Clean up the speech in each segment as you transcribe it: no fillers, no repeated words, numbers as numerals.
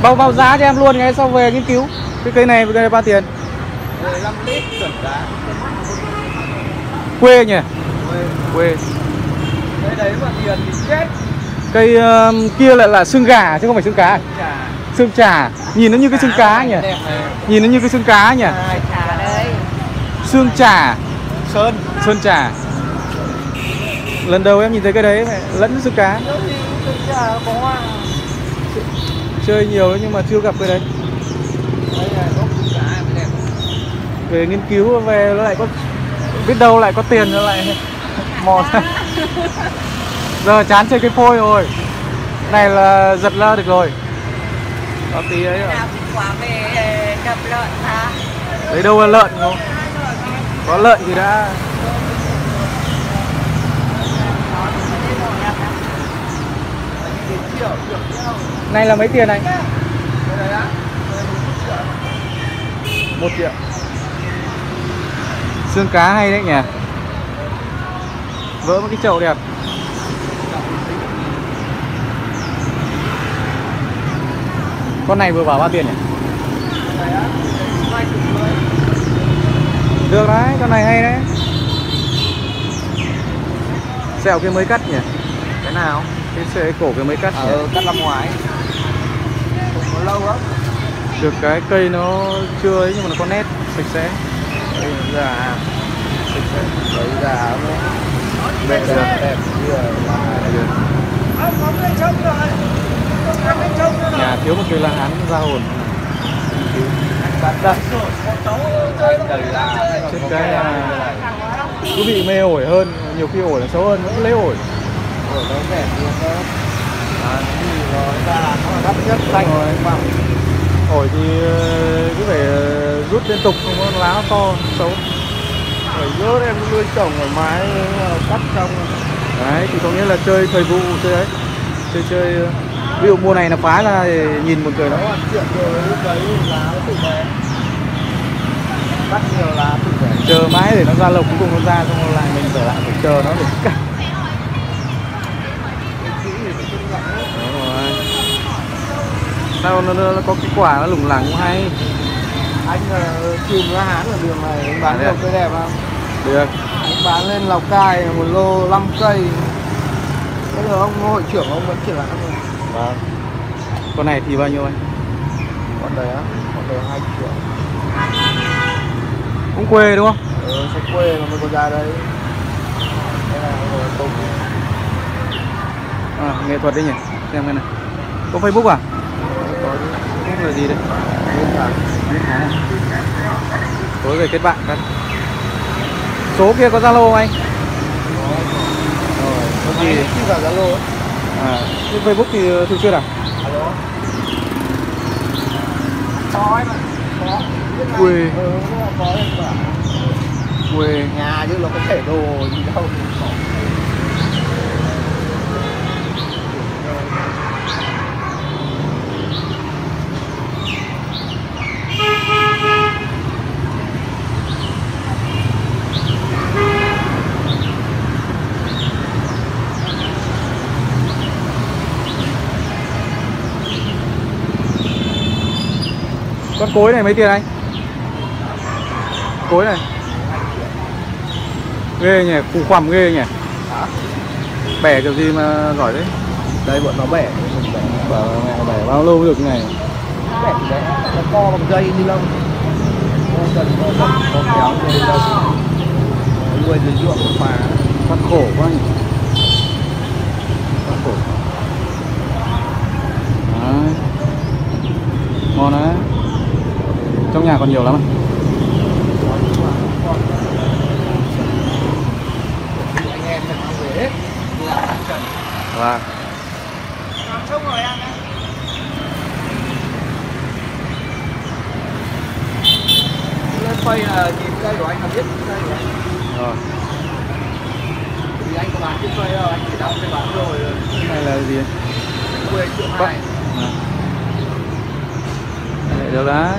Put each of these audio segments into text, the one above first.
Báo giá cho em luôn ngay sau về nghiên cứu. Cái cây này bao tiền? 15 lít chuẩn giá. Quê nhỉ? Quê. Cây đấy mà tiền thì chết. Cây kia lại là xương gà chứ không phải xương cá. Xương chả. Nhìn nó như cái xương cá nhỉ? Nhìn nó như cái xương cá nhỉ? Chả đây. Xương chả. Sơn chả. Lần đầu em nhìn thấy cái đấy lẫn xương cá. Chơi nhiều nhưng mà chưa gặp cái đấy. Về nghiên cứu về nó lại có, biết đâu lại có tiền nó lại mò ra. Giờ chán chơi cái phôi rồi. Này là giật ra được rồi. Có tí ấy rồi. Quả về đập lợn hả? Đấy đâu là lợn không? Có lợn thì đã. Này là mấy tiền này? 1 triệu. Xương cá hay đấy nhỉ? Vỡ một cái chậu đẹp. Con này vừa bảo bao tiền nhỉ? Được đấy, con này hay đấy. Sẹo kia mới cắt nhỉ? Cái nào? Cái cổ kia mới cắt nhỉ? Cắt năm ngoái. Không có lâu lắm. Được cái cây nó chưa ấy nhưng mà nó có nét sạch sẽ. Đây già. Sạch sẽ. Đấy già nó Bẹ được. đẹp như là Nhà thiếu một cây la hán ra hồn. Trên cái là cứ bị mê ổi hơn, nhiều khi ổi là xấu hơn, vẫn lấy ổi. Ổi nó đẹp luôn đó. Nó ra là nó đắt nhất xanh rồi mà. Ổi thì cứ phải rút liên tục, không có lá to, xấu. Phải rớt em nuôi trồng ở mái cắt xong. Đấy, thì có nghĩa là chơi thời vụ, chơi ấy. Chơi ví dụ mùa này là phá ra thì nhìn một cười nó. Chuyện rồi lúc đấy lá nó tự bé. Cắt nhiều lá tự bé. Chờ mãi để nó ra lộc, cuối cùng nó ra xong rồi lại mình trở lại phải chờ nó để cắt. Đúng rồi. Sao nó có cái quả nó lủng lẳng cũng hay. Anh chùm lá hán ở đường này anh bán nhiều cây đẹp không? Được. Anh bán lên Lào Cai 1 lô 5 cây. Bây giờ ông hội trưởng ông vẫn triển lãm rồi. Vâng. Con này thì bao nhiêu anh? Con đấy á? Con đấy 2 triệu. Cũng quê đúng không? Sách quê mà mới có ra đây. Đây là tôm. Nghệ thuật đấy nhỉ? Xem cái này. Có Facebook à? Có chứ. Facebook là gì đấy? Nguyên tháng. Tối về kết bạn các. Số kia có Zalo không anh? Rồi, có gì? Khi vào Zalo ấy. Trên Facebook thì thường xuyên à? Alo. Có anh ạ. Có. Quê. Có em bảo. Quê. Nhà chứ nó có thể đồ gì đâu. Con cối này mấy tiền anh? Cối này ghê nhỉ, củ khoằm ghê nhỉ. Bẻ kiểu gì mà giỏi đấy. Đây bọn nó bẻ. Bẻ bao lâu mới được cái này? Bẻ thì đấy, nó co bằng dây ni lông. Cần có kéo ni lông. Nuôi dưới ruộng một phá. Phát khổ quá nhỉ. Phát khổ. Đấy. Ngon đấy. Trong nhà còn nhiều lắm. Anh em mình mang về hết. Vâng. Trông rồi ăn đấy. Lên phây là nhìn cây của anh là biết cây của anh. Rồi. Thì anh có bán cái phây đâu, anh chỉ đóng cái bán rồi. Cái này là gì? 10 triệu 2. Được đấy.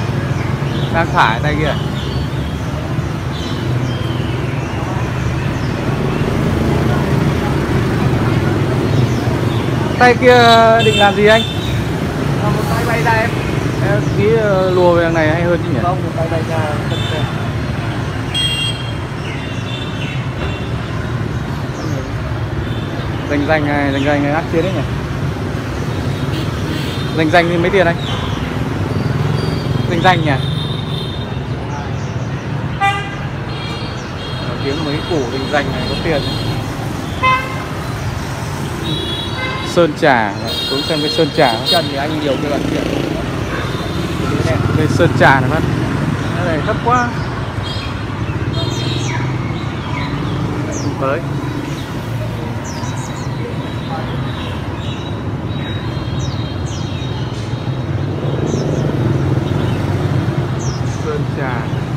Đang thả tay kia. tay kia định làm gì anh? Một tay bay ra em. Em nghĩ lùa về đằng này hay hơn chứ nhỉ? Không, một tay bay ra. Danh danh ác chiến đấy nhỉ? Danh thì mấy tiền anh? Danh nhỉ? Tiếng mấy củ danh này có tiền đấy. Sơn Trà, xuống xem cái Sơn Trà. Chân thì anh nhiều cái lần tiền. Đây Sơn Trà này mất. Cái này thấp quá. Tới. Sơn Trà.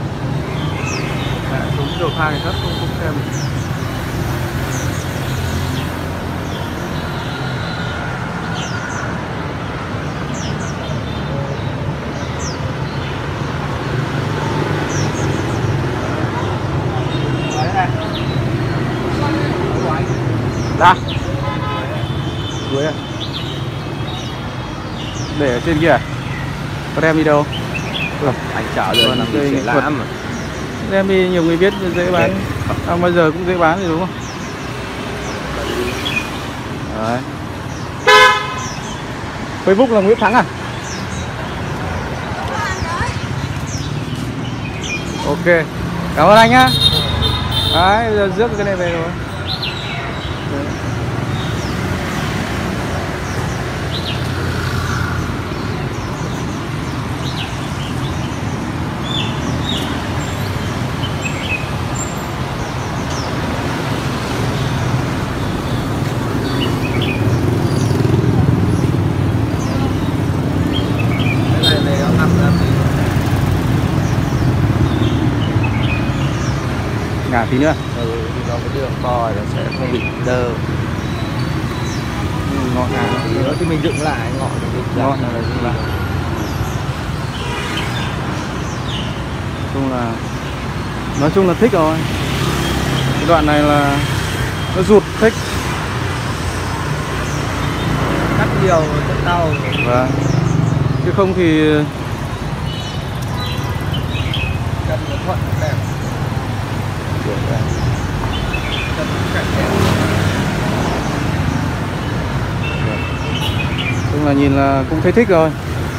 Đúng đầu thang này thấp không xem. Ra cuối à? Để ở trên kia à? Có đem đi đâu? Anh chảo rồi làm gì sẽ làm mà. Đem đi nhiều người biết dễ bán. Bao giờ cũng dễ bán thì đúng không? Đấy. Facebook là Nguyễn Thắng à? Ok. Cảm ơn anh nhá. Đấy, giờ rước cái này về rồi. Đấy. Ngả tí nữa. Thì nó cái đường to nó sẽ không bị đơ. Ngọn ngả Thì khi mình dựng lại ngọn thì dựng ngọn lại. là dựng lại. Nói chung là thích rồi. Cái đoạn này là nó rụt thích. Cắt nhiều rất đau. Vâng. Chứ không thì Cắt nó thuận đẹp. chung là nhìn là cũng thấy thích rồi.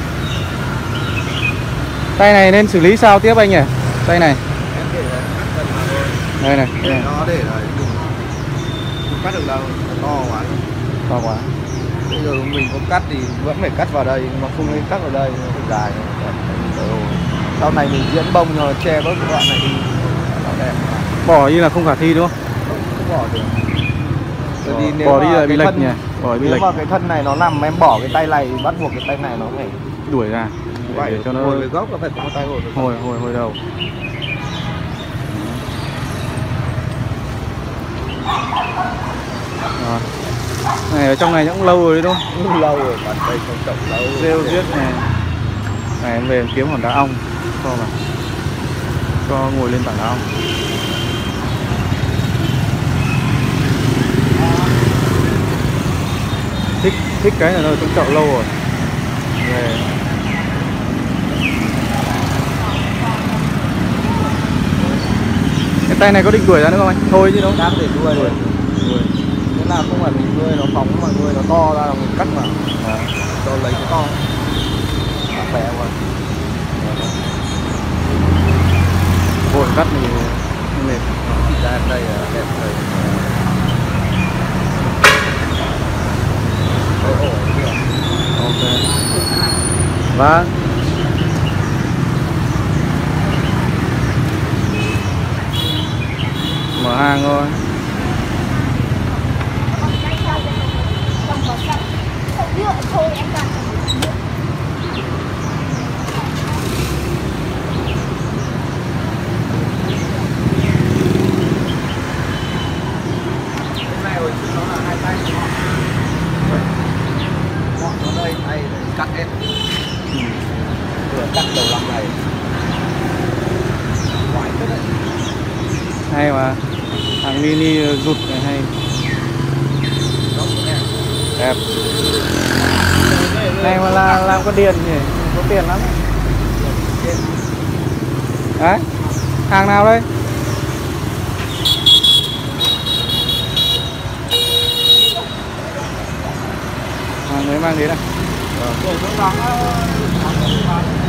Tay này nên xử lý sao tiếp anh nhỉ? Tay này. Em để là cắt dần mà thôi. Đây này. Để nó để là không cắt được đâu, nó to quá. To quá. Bây giờ mình có cắt thì vẫn phải cắt vào đây, nhưng mà không nên cắt vào đây, nó phải dài. Sau này mình diễn bông rồi che bớt cái đoạn này đi, nó đẹp. Bỏ đi là không khả thi đúng không? Không bỏ được. Bỏ đi là bị lệch nhỉ? Bỏ bị Nếu lệch. mà cái thân này nó nằm em bỏ cái tay này, bắt buộc cái tay này nó phải Đuổi ra. Để cho nó hồi về gốc, nó phải có một tay hồi. Hồi đầu. Rồi. Này ở trong này cũng lâu rồi đúng không? Lâu rồi, bạn đây không trọng lâu. Rêu riết này. Này em về em kiếm hòn đá ong cho vào. Cho ngồi lên tảng đá ong. Thích cái là nó trong chậu lâu rồi. Về. Cái tay này có định đuổi ra nữa không anh? Thôi chứ đâu. Đang để đuôi rồi. Thế là không phải mình nuôi nó phóng mà nuôi nó to ra là mình cắt vào. Cho lấy cái to. Khỏe quá. Vội cắt thì mệt. Ra đây là đẹp rồi. Ok. Vâng. Mở hàng thôi. Cắt hết. Vừa cắt đầu lòng này. Quái thế đấy. Hay mà. Hàng mini rụt này hay. Đẹp. Này mà là làm có điện nhỉ, có tiền lắm. Đấy, hàng nào đây? Người mang đến này.